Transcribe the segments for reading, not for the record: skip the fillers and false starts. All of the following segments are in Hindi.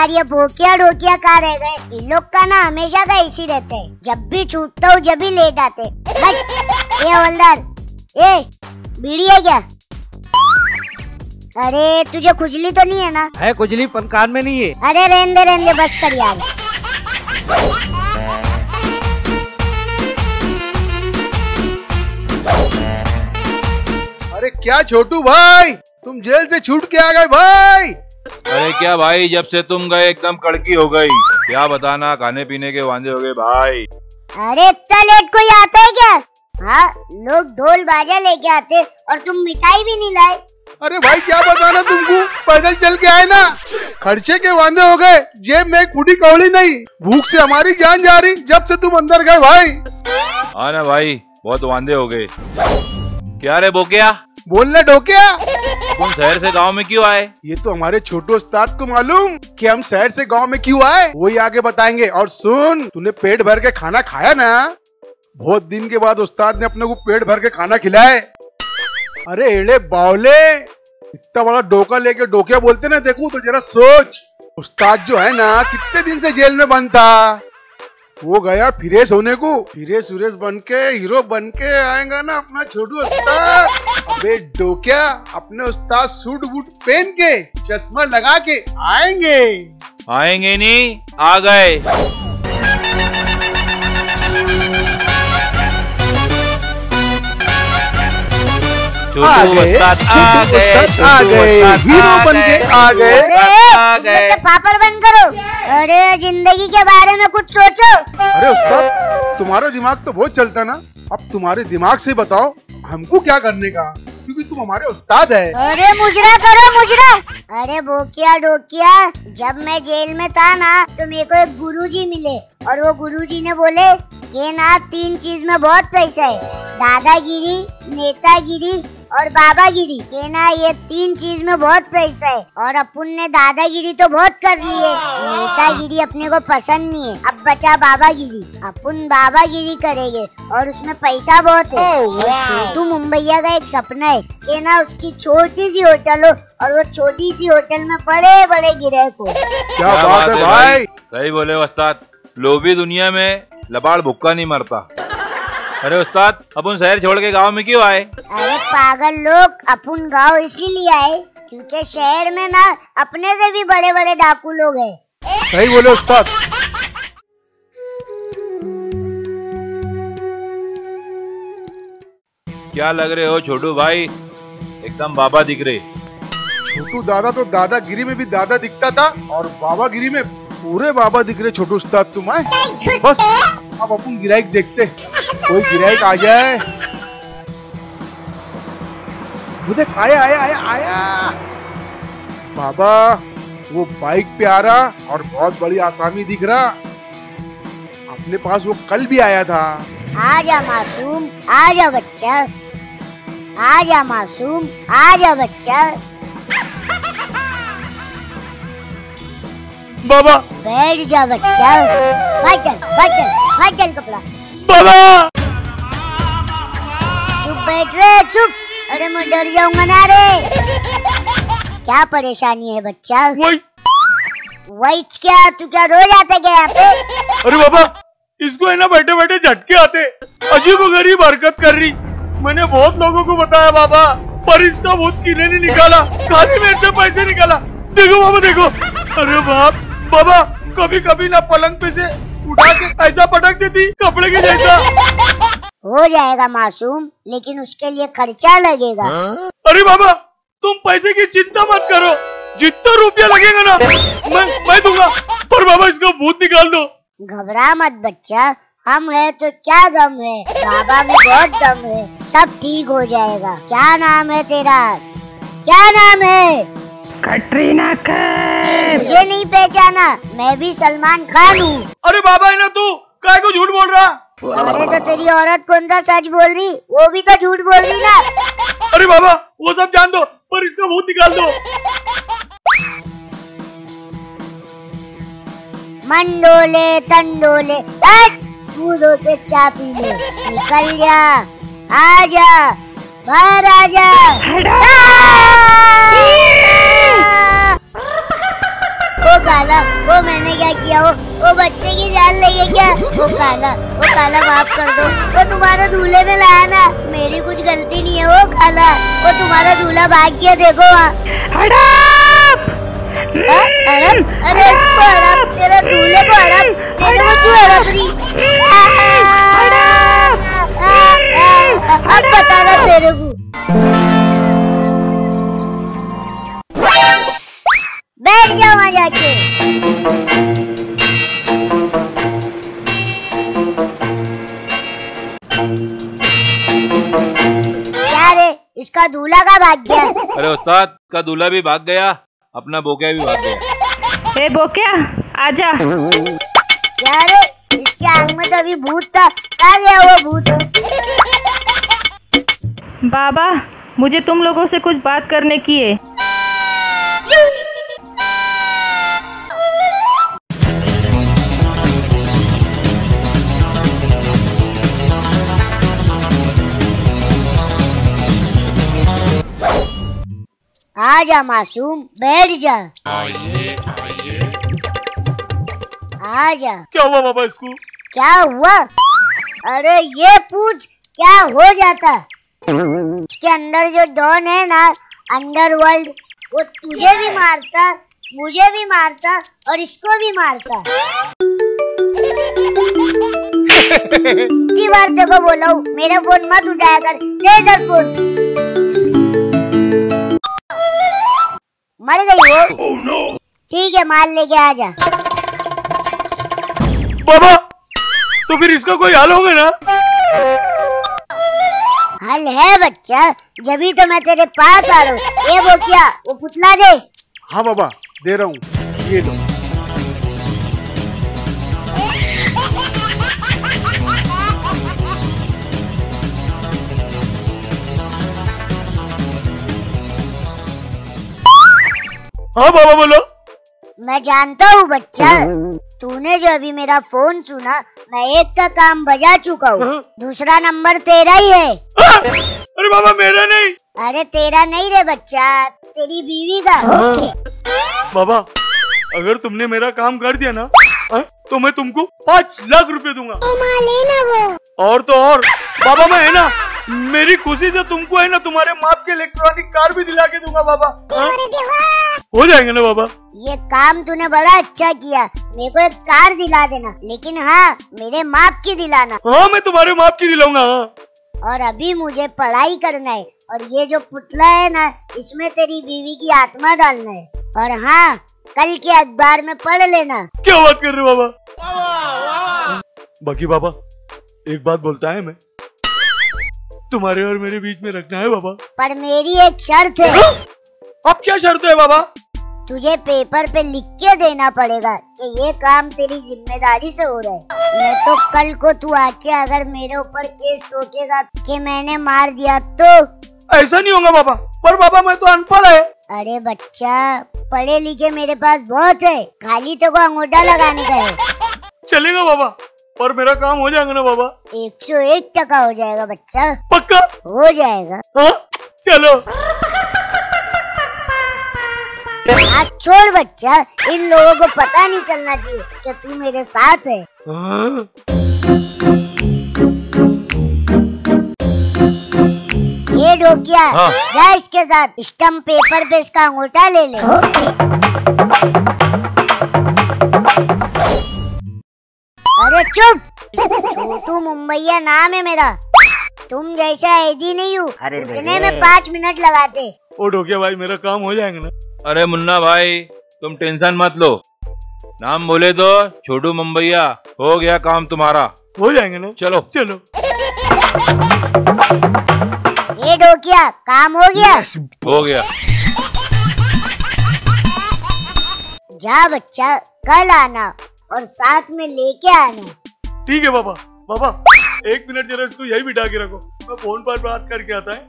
यार ये भोकिया डोकिया कहाँ रह गए? इन लोग का ना हमेशा का इसी रहते है, जब भी छूटता हूँ जब भी लेट आते। ये हवलदार, ए बीड़ी है क्या? अरे तुझे खुजली तो नहीं है ना? है खुजली, पर कान में नहीं है। अरे रहने दे बस कर यार। अरे क्या छोटू भाई, तुम जेल से छूट के आ गए भाई? अरे क्या भाई, जब से तुम गए एकदम कड़की हो गई। क्या बताना, खाने पीने के वांदे हो गए भाई। अरे इतना लेट कोई आता है क्या? हाँ, लोग ढोल बाजा लेके आते और तुम मिठाई भी नहीं लाए। अरे भाई क्या बताना तुमको, पैदल चल के आए ना, खर्चे के वांदे हो गए, जेब में एक फूटी कौड़ी नहीं, भूख से हमारी जान जा रही जब से तुम अंदर गए भाई। हाँ ना भाई, बहुत वांदे हो गए। क्या रे बोकिया, बोलने डोकिया, तुम शहर से गांव में क्यों आए? ये तो हमारे छोटू उस्ताद को मालूम कि हम शहर से गांव में क्यों आए, वही आगे बताएंगे। और सुन, तूने पेट भर के खाना खाया ना? बहुत दिन के बाद उस्ताद ने अपने को पेट भर के खाना खिलाए। अरे एड़े बावले, इतना बड़ा डोका लेके डोकिया बोलते ना, देखूं तो जरा सोच। उस्ताद जो है ना, कितने दिन से जेल में बंद था, वो गया फिरेस होने को, फिरेस उरेस बन के हीरो बन के आएगा ना अपना छोटू उस्ताद। अबे डोकिया, अपने उस्ताद सूट बूट पहन के चश्मा लगा के आएंगे। आएंगे नहीं, आ गए। छोटू उस्ताद आ गए, हीरो बन के आ गए। पापड़ बंद करो। अरे जिंदगी के बारे में कुछ सोचो। अरे उस्ताद, तुम्हारा दिमाग तो बहुत चलता ना, अब तुम्हारे दिमाग से बताओ हमको क्या करने का, क्योंकि तुम हमारे उस्ताद है। अरे मुजरा करो मुजरा। अरे भोकिया डोकिया, जब मैं जेल में था ना, तो मेरे को एक गुरुजी मिले और वो गुरुजी ने बोले कि ना 3 चीज में बहुत पैसा है, दादागिरी, नेतागिरी और बाबागिरी। के ना ये 3 चीज में बहुत पैसा है। और अपन ने दादागिरी तो बहुत कर ली है, नेतागिरी अपने को पसंद नहीं है, अब बचा बाबागिरी। अपन बाबागिरी करेंगे और उसमें पैसा बहुत है। तो मुंबईया का एक सपना है कि ना उसकी छोटी सी होटल हो और वो छोटी सी होटल में बड़े बड़े गिराक हो। क्या बात है भाई, सही बोले उस्ताद, लोभी दुनिया में लबाड़ भुक्का नहीं मरता। अरे उस्ताद, अपन शहर छोड़ के गांव में क्यों आए? अरे पागल लोग, अपन गांव इसीलिए आए क्योंकि शहर में ना अपने से भी बड़े बड़े डाकू लोग हैं। सही बोले उस्ताद। क्या लग रहे हो छोटू भाई, एकदम बाबा दिख रहे। छोटू दादा तो दादागिरी में भी दादा दिखता था और बाबागिरी में पूरे बाबा दिख रहे छोटू उस्ताद तुम। आए बस, अब अपन गिराइक देखते, कोई गिराइक आ जाए। वो देख, आया आया आया आया बाबा, वो बाइक पे आ रहा और बहुत बड़ी आसामी दिख रहा। अपने पास वो कल भी आया था। आजा मासूम, आजा बच्चा, आजा मासूम, आजा बच्चा। बाबा बैठ जा बच्चा, फाइटल कपड़ा। बाबा चुप बैठ रे, चुप। अरे मैं डर जाऊंगा ना रे। क्या परेशानी है बच्चा? वाइट क्या, तू क्या रोज आता क्या यहाँ पे? अरे बाबा, इसको है ना बैठे बैठे झटके आते, अजीब गरीब हरकत कर रही। मैंने बहुत लोगों को बताया बाबा, पर इसका भूत किने नहीं निकाला, खाली मेरे से पैसे निकाला। देखो बाबा देखो। अरे बाप, बाबा कभी कभी ना पलंग पे से उठा के ऐसा पटक देती कपड़े के जैसा। हो जाएगा मासूम, लेकिन उसके लिए खर्चा लगेगा। अरे बाबा, तुम पैसे की चिंता मत करो, जितना रुपया लगेगा ना मैं दूंगा, पर बाबा इसका भूत निकाल दो। घबरा मत बच्चा, हम है तो क्या गम है, बाबा में बहुत दम है, सब ठीक हो जाएगा। क्या नाम है तेरा? क्या नाम है? कटरीना कैफ। मुझे नहीं पहचाना? मैं भी सलमान खान हूँ। अरे बाबा है ना तू, काय को झूठ बोल रहा? अरे तो तेरी औरत कौन सा सच बोल रही, वो भी तो झूठ बोल रही ना। अरे बाबा वो सब जान दो, पर इसका भूत निकाल दो। मंडोले तंडोले, दूधो के चा पी ले, निकल जा, आजा, बाहर आजा। काला, वो मैंने क्या किया? वो बच्चे की जान लेंगे क्या? वो काला माफ कर दो। वो तुम्हारा दूल्हे में लाया ना, मेरी कुछ गलती नहीं है। वो काला, वो तुम्हारा दूल्हा भाग गया, देखो वहाँ। अरे तेरा दूल्हे को हड़प, तेरे को क्यों हड़प रही? अब बताना तेरे को। बैठ जाओ वहाँ जाके। क्या रे, इसका दूल्हा का भाग गया? अरे उस्ताद का दूल्हा भी भाग गया, अपना बोकिया भी भाग गया। ए बोकिया आजा। क्या रे, इसके आंख में तो अभी भूत था, कहाँ गया वो भूत? बाबा मुझे तुम लोगों से कुछ बात करने की है। आजा मासूम, बैठ जा। आजा। क्या हुआ बाबा इसको? क्या हुआ? अरे ये पूछ क्या हो जाता? इसके अंदर जो डॉन है ना, अंडरवर्ल्ड, वो तुझे भी मारता, मुझे भी मारता और इसको भी मारता। इतनी बार तेरे को बोला हूँ, मेरा फोन मत उठाया कर, दे इधर फोन। मर गई वो? ठीक है, माल लेके आ जा। बाबा तो फिर इसका कोई हल होगा ना? हल है बच्चा, जभी तो मैं तेरे पास आ रहा हूँ। ये वो क्या, वो पुतला दे। हाँ बाबा दे रहा हूँ, ये लो। हाँ बाबा बोलो। मैं जानता हूँ बच्चा, तूने जो अभी मेरा फोन सुना, मैं एक का काम बजा चुका हूँ, दूसरा नंबर तेरा ही है। अरे बाबा मेरा नहीं। अरे तेरा नहीं रे बच्चा, तेरी बीवी का। बाबा अगर तुमने मेरा काम कर दिया ना, तो मैं तुमको 5 लाख रुपए दूंगा। लेना वो। और तो और बाबा मैं है ना, मेरी खुशी से तुमको है ना तुम्हारे माप के इलेक्ट्रॉनिक कार भी दिला के दूंगा बाबा। हो जाएंगे ना बाबा? ये काम तूने बड़ा अच्छा किया, मेरे को एक कार दिला देना, लेकिन हाँ मेरे माप की दिलाना। हाँ मैं तुम्हारे माप की दिलाऊंगा। और अभी मुझे पढ़ाई करना है, और ये जो पुतला है ना, इसमें तेरी बीवी की आत्मा डालना है। और हाँ कल के अखबार में पढ़ लेना। क्या बात कर रहे हो बाबा? बाकी बाबा एक बात बोलता है, मैं तुम्हारे और मेरे बीच में रखना है बाबा। पर मेरी एक शर्त है। अब क्या शर्त है बाबा? तुझे पेपर पे लिख के देना पड़ेगा कि ये काम तेरी जिम्मेदारी से हो रहा है। मैं तो कल को तू आके अगर मेरे ऊपर केस ठोकेगा कि मैंने मार दिया तो? ऐसा नहीं होगा बाबा। पर बाबा मैं तो अनपढ़ है। अरे बच्चा, पढ़े लिखे मेरे पास बहुत है, खाली तो को अंगूठा लगाने का है। चलेगा बाबा, पर मेरा काम हो जाएगा ना बाबा? 101% हो जाएगा बच्चा। पक्का? हो जाएगा। हाँ चलो। हाथ छोड़ बच्चा, इन लोगों को पता नहीं चलना चाहिए कि तू मेरे साथ है। हाँ? ये डोकिया, हाँ। जा इसके साथ स्टम्प पेपर पे इसका अंगूठा ले ले। अरे चुप, छोटू मुंबईया नाम है मेरा, तुम जैसा ऐदी नहीं हूँ। इतने में 5 मिनट लगाते। ओ डोकिया भाई मेरा काम हो जाएगा ना? अरे मुन्ना भाई तुम टेंशन मत लो, नाम बोले तो छोटू मुंबईया, हो गया काम तुम्हारा। हो जाएंगे ना? चलो चलो। ये डोकिया, काम हो गया? हो गया। जा बच्चा, कल आना और साथ में लेके आना। ठीक है बाबा। बाबा 1 मिनट जरा इसको यही बिठा के रखो, मैं फोन पर बात करके आता है।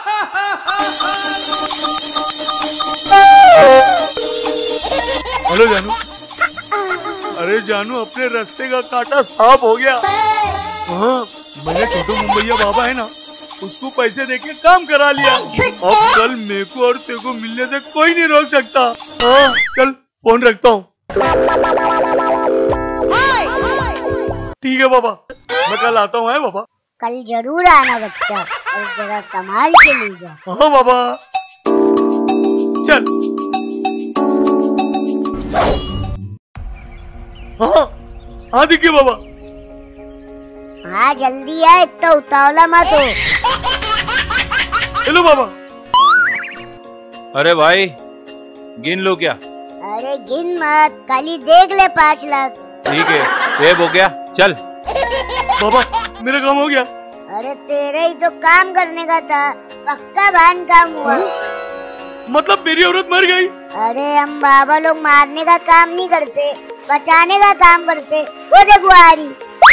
हेलो जानू। अरे जानू, अपने रास्ते का कांटा साफ हो गया। हाँ मैंने छोटू मुंबईया बाबा है ना, उसको पैसे देके काम करा लिया। अब कल मेरे को और तेरे को मिलने से कोई नहीं रोक सकता। हाँ चल फोन रखता हूँ। ठीक है बाबा, मैं कल आता हूँ। है बाबा? कल जरूर आना बच्चा, और जरा संभाल के ले जा। हाँ बाबा, चल। हाँ हाँ दिखे बाबा। हाँ जल्दी आ, इतना उतावला मत हो। हेलो बाबा। अरे भाई गिन लो क्या? अरे गिन मत, कल ही देख ले 5 लाख। ठीक है, ये हो गया, चल। बाबा मेरा काम हो गया। अरे तेरे ही तो काम करने का था, पक्का भान काम हुआ। मतलब मेरी औरत मर गई? अरे हम बाबा लोग मारने का काम नहीं करते, बचाने का काम करते। वो देखो आ रही।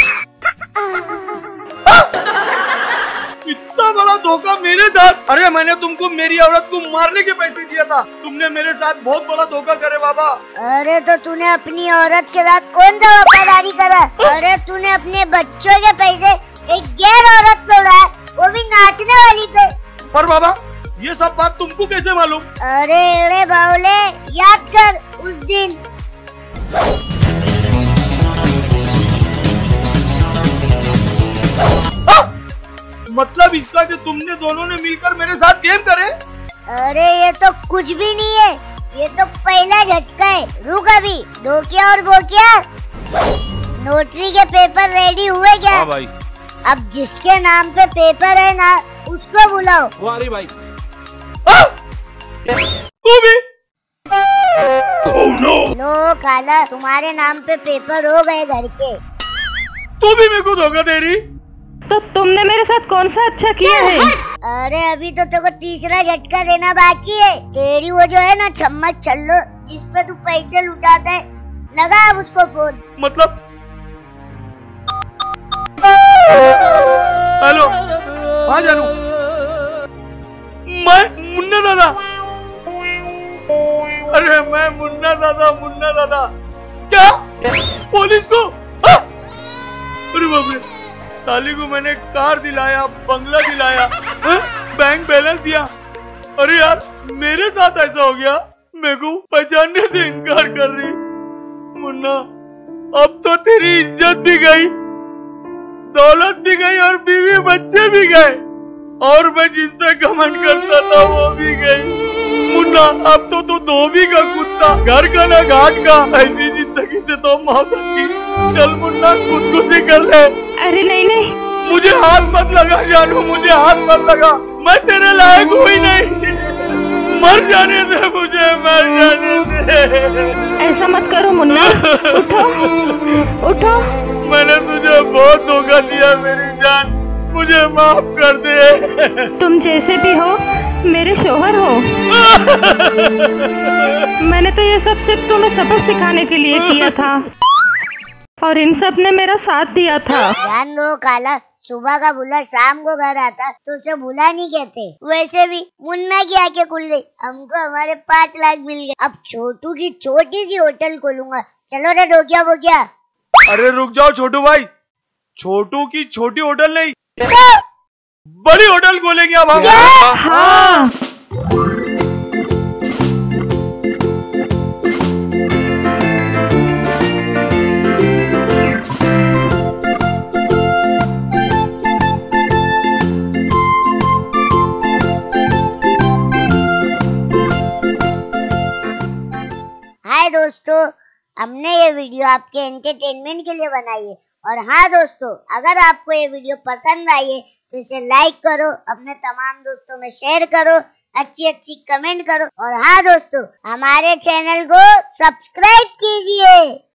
इतना बड़ा धोखा मेरे साथ। अरे मैंने तुमको मेरी औरत को मारने के पैसे दिया था, तुमने मेरे साथ बहुत बड़ा धोखा करे बाबा। अरे तो तूने अपनी औरत के साथ कौन सा वफादारी करा? अरे तूने अपने बच्चों के पैसे एक गैर औरत पे उड़ाया, वो भी नाचने वाली पे। पर बाबा ये सब बात तुमको कैसे मालूम? अरे बावले, याद कर उस दिन। मतलब इसका कि तुमने दोनों ने मिलकर मेरे साथ गेम करे? अरे ये तो कुछ भी नहीं है, ये तो पहला झटका है। रुक अभी, डोकिया और बोकिया, नोटरी के पेपर रेडी हुए क्या? हाँ भाई। अब जिसके नाम पे पेपर है ना, उसको बुलाओ। वाह भाई। तू भी? Oh, no. लो काला, तुम्हारे नाम पे पेपर हो गए घर के। तू भी मेरे को धोखा दे रही? तो तुमने मेरे साथ कौन सा अच्छा किया है? अरे अभी तो तेरे को तीसरा झटका देना बाकी है। तेरी वो जो है ना चम्मच छल्लो, जिस पे तू पैसे लुटाता है, लगा अब उसको फोन। मतलब? हेलो, हाँ जानू, मैं मुन्ना दादा। अरे मैं मुन्ना दादा। क्या? पुलिस को? अरे बाप रे, साली को मैंने कार दिलाया, बंगला दिलाया, बैंक बैलेंस दिया। अरे यार मेरे साथ ऐसा हो गया, मेरे को पहचानने से इनकार कर रही। मुन्ना अब तो तेरी इज्जत भी गई, दौलत भी गई और बीवी बच्चे भी गए, और मैं जिस पे घमंड करता था वो भी गई। मुन्ना अब तो तू धोबी का कुत्ता, घर का ना घाट का। ऐसी जिंदगी से तो मौत अच्छी। चल मुन्ना खुदकुशी कर ले। अरे नहीं, मुझे हाथ मत लगा जानू, मुझे हाथ मत लगा, मैं तेरे लायक हुई नहीं। मर जाने दे मुझे, मर जाने दे। ऐसा मत करो मुन्ना, उठो। मैंने तुझे बहुत धोखा दिया मेरी जान, मुझे माफ कर दे। तुम जैसे भी हो मेरे शोहर हो। मैंने तो ये सब सिर्फ तुम्हें सबक सिखाने के लिए किया था, और इन सब ने मेरा साथ दिया था। जान दो काला, सुबह का बुला शाम को घर आता तो उसे बुला नहीं कहते। वैसे भी मुन्ना की आंखें खुल गई, हमको हमारे 5 लाख मिल गए। अब छोटू की छोटी सी होटल खोलूंगा। चलो रे डोकिया बोकिया। अरे रुक जाओ छोटू भाई, छोटू की छोटी होटल नहीं, बड़ी होटल खोलेंगे अब हम। हाँ। हाय दोस्तों, हमने ये वीडियो आपके एंटरटेनमेंट के लिए बनाई है। और हाँ दोस्तों, अगर आपको ये वीडियो पसंद आई है तो इसे लाइक करो, अपने तमाम दोस्तों में शेयर करो, अच्छी कमेंट करो। और हाँ दोस्तों, हमारे चैनल को सब्सक्राइब कीजिए।